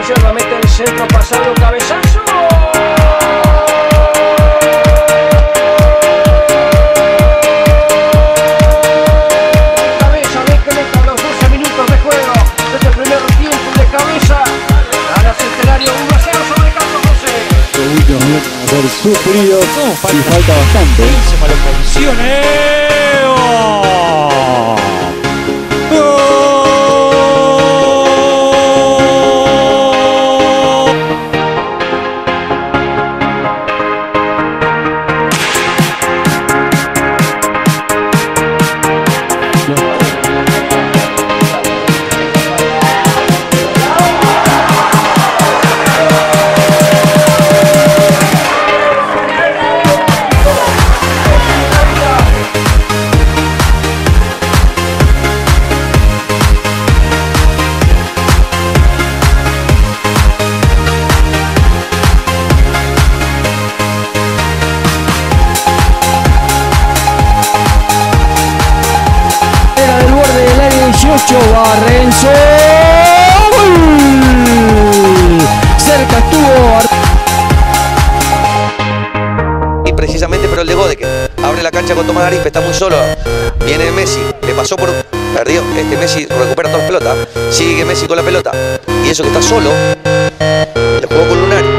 atención, va a meter el centro pasado, cabezazo. Cabeza, ve que meta los 12 minutos de juego. Desde el primer tiempo de cabeza. Gana Centenario 1-0 sobre Carlos José. Los últimos minutos van a ser sufridos y falta bastante. Se malo posicione. Va Renzo. Cerca estuvo. Y precisamente, pero el de Godeke abre la cancha con Tomás Arispe, está muy solo. Viene Messi, le pasó por. Perdió. Messi recupera todas las pelotas. Sigue Messi con la pelota. Y eso que está solo. Le jugó con Lunari.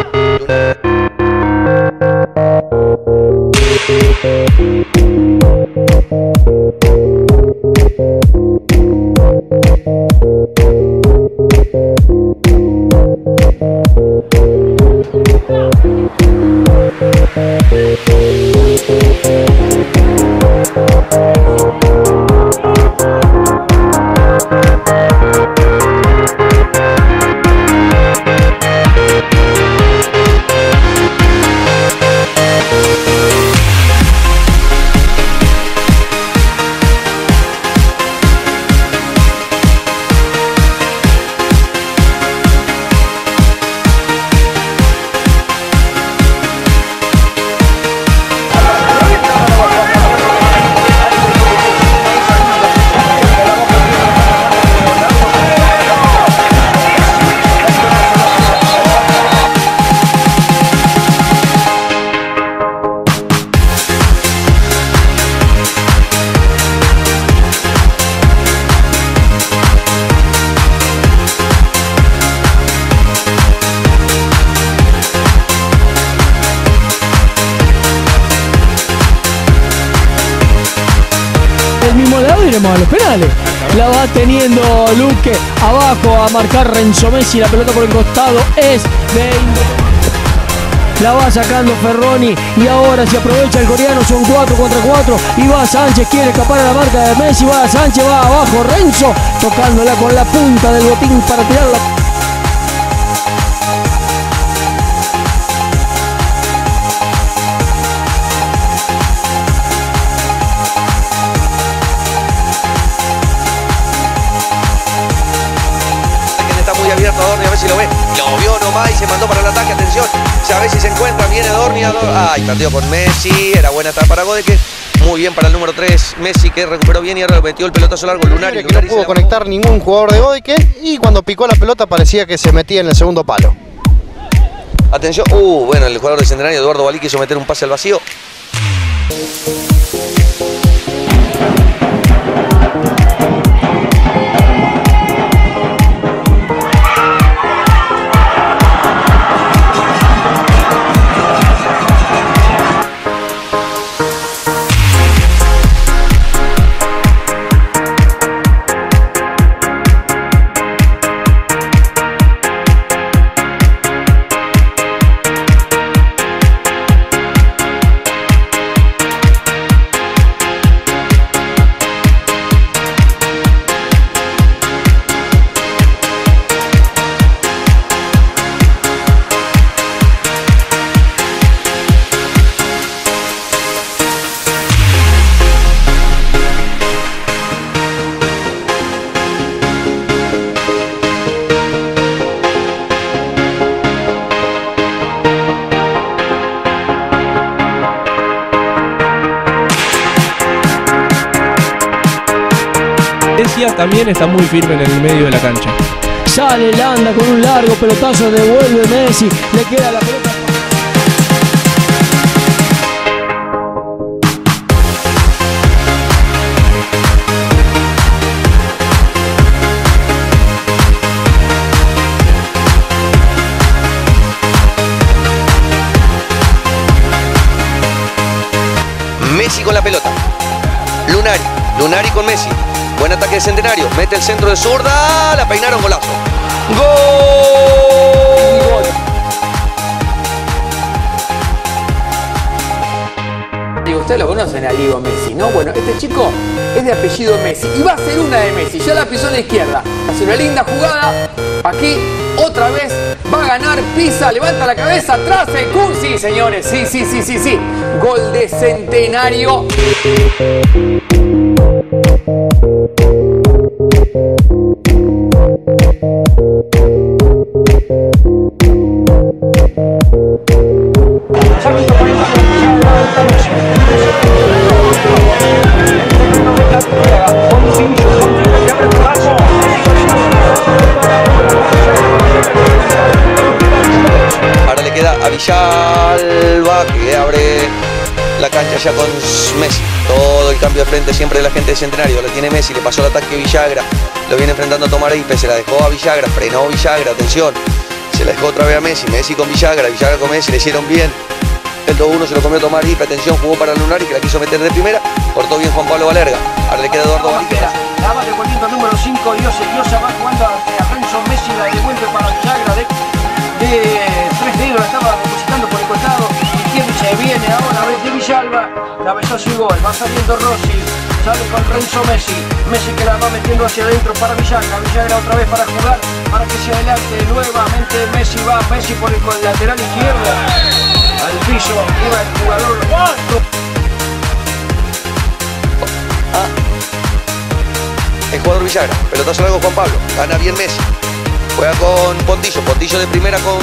Iremos a los penales. La va teniendo Luque abajo a marcar Renzo Messi. La pelota por el costado es de la va sacando Ferroni y ahora se aprovecha el coreano. Son 4 contra 4 y va Sánchez, quiere escapar a la marca de Messi. Va Sánchez, va abajo Renzo tocándola con la punta del botín para tirarla. Abierto a Dorni, a ver si lo ve. Lo vio nomás y se mandó para el ataque. Atención, a ver si se encuentra. Viene Dorni. Ay, perdió con Messi. Era buena etapa para Godeke. Muy bien para el número 3, Messi, que recuperó bien y ahora metió el pelotazo largo. Lunari. Que no pudo conectar ningún jugador de Godeke y cuando picó la pelota parecía que se metía en el segundo palo. Atención. Bueno, el jugador de Centenario, Eduardo Balí, quiso meter un pase al vacío. También está muy firme en el medio de la cancha. sale Landa con un largo pelotazo, devuelve Messi, le queda la pelota. Messi con la pelota. Lunari con Messi. Buen ataque de Centenario. Mete el centro de zurda. La peinaron, golazo. ¡Gol! Digo, ustedes lo conocen a Diego Messi, ¿no? Bueno, este chico es de apellido Messi y va a ser una de Messi. Ya la pisó a la izquierda. Hace una linda jugada. Aquí, otra vez, va a ganar, pisa, levanta la cabeza, atrás el Kun. Sí, señores, sí. Gol de Centenario. Ahora le queda a Villalba, que abre la cancha ya con Messi. Todo el cambio de frente siempre de la gente de Centenario. Lo tiene Messi, le pasó el ataque Villagra. Lo viene enfrentando a Tomás Arispe, se la dejó a Villagra, frenó Villagra, atención. Se la dejó otra vez a Messi, Messi con Villagra con Messi, le hicieron bien. El 2-1 se lo comió Tomás Arispe, atención, jugó para Lunari, que la quiso meter de primera. Cortó bien Juan Pablo Valerga. Ahora le queda Eduardo Valija. La va devolviendo el número 5, Diosa va jugando a Renzo Messi, la devuelve para Villagra de 3 dedos, la estaba depositando por el costado. Izquierdo se viene ahora de Villalba, cabezazo y gol, va saliendo Rossi, sale con Renzo Messi, Messi que la va metiendo hacia adentro para Villagra, Villagra otra vez para jugar, para que se adelante nuevamente Messi por el lateral izquierdo, al piso, iba el jugador. El jugador Villagra, pelotazo largo Juan Pablo, gana bien Messi, juega con Pontillo de primera con...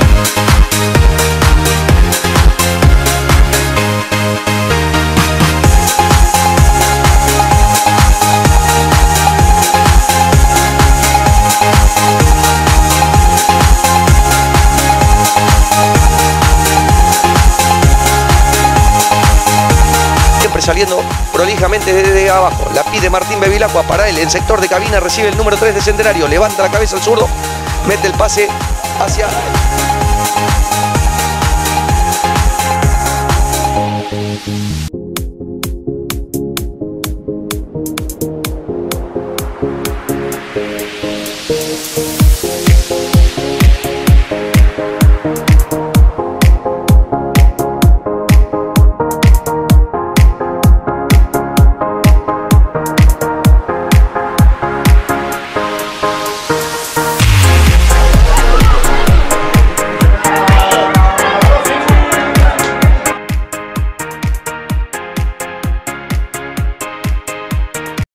Saliendo prolijamente desde abajo, la pide Martín Bevilacqua para él, en sector de cabina recibe el número 3 de Centenario, levanta la cabeza al zurdo, mete el pase hacia...